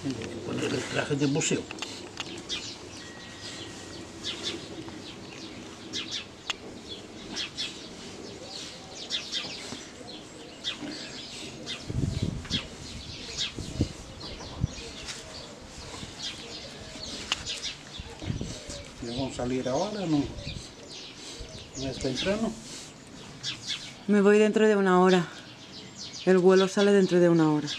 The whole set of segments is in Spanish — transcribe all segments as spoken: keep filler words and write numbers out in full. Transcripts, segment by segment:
Hay que poner el traje de museo. ¿Vamos a salir ahora? ¿No? ¿No es temprano? Me voy dentro de una hora. El vuelo sale dentro de una hora.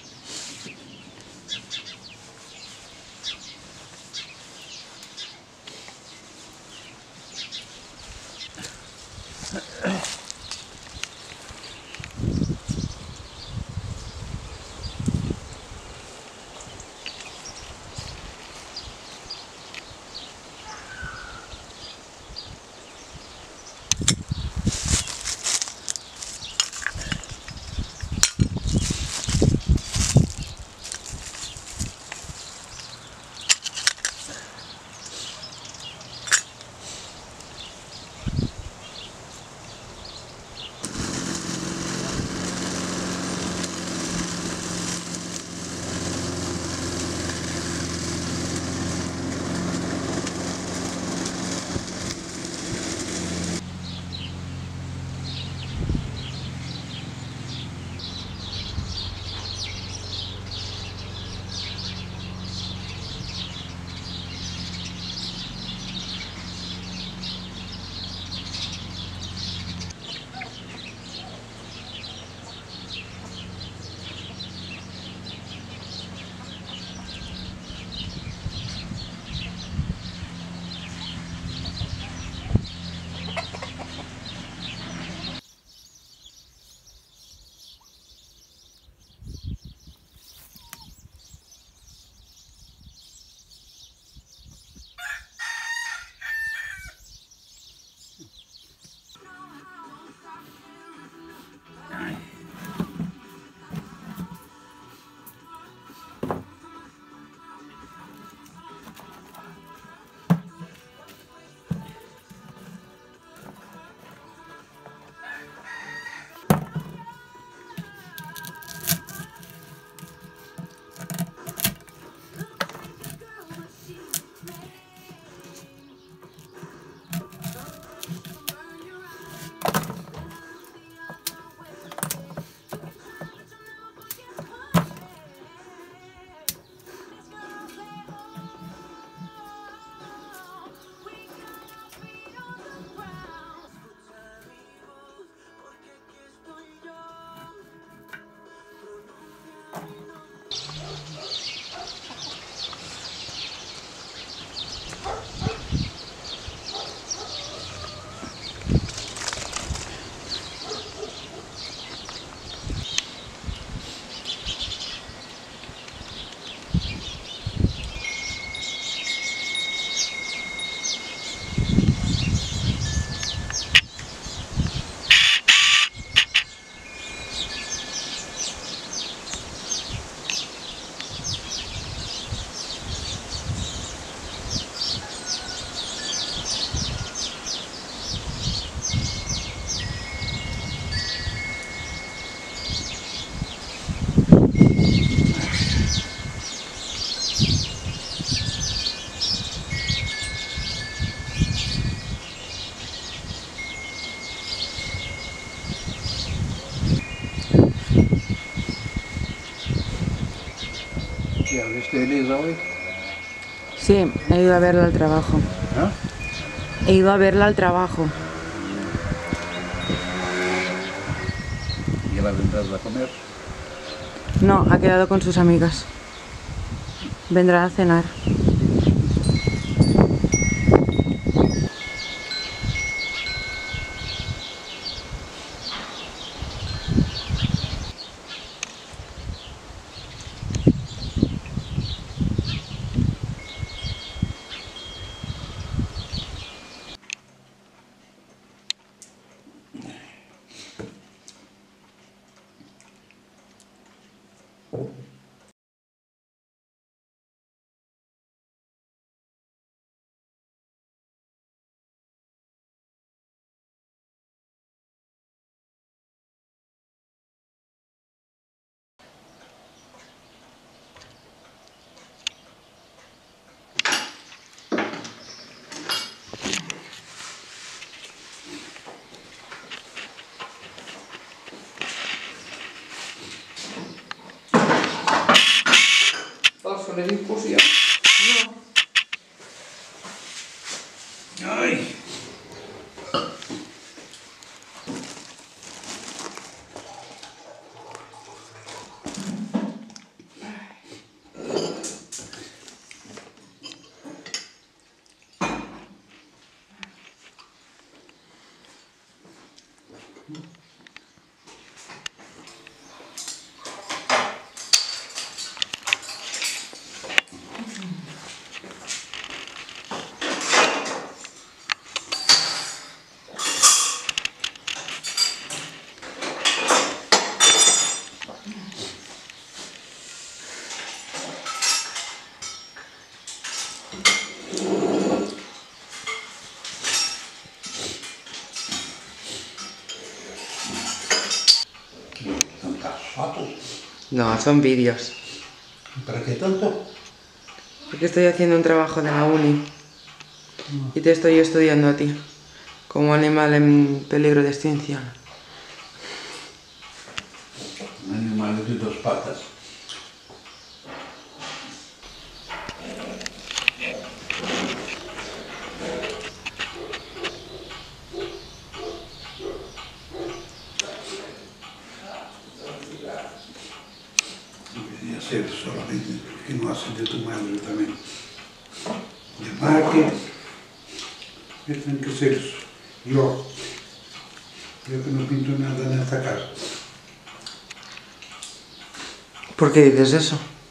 ¿Ya viste a Elisa hoy? Sí, he ido a verla al trabajo. ¿Ah? He ido a verla al trabajo. ¿Y la vendrás a comer? No, ha quedado con sus amigas. Vendrá a cenar. poner infusión. No. Ay. No, son vídeos. ¿Para qué tanto? Porque estoy haciendo un trabajo de la uni. Y te estoy estudiando a ti. Como animal en peligro de extinción. Animales de dos patas. Debería ser solamente que no hacen de tu madre también. De madre que tienen que ser yo. Yo que no pinto nada en esta casa. ¿Por qué dices eso?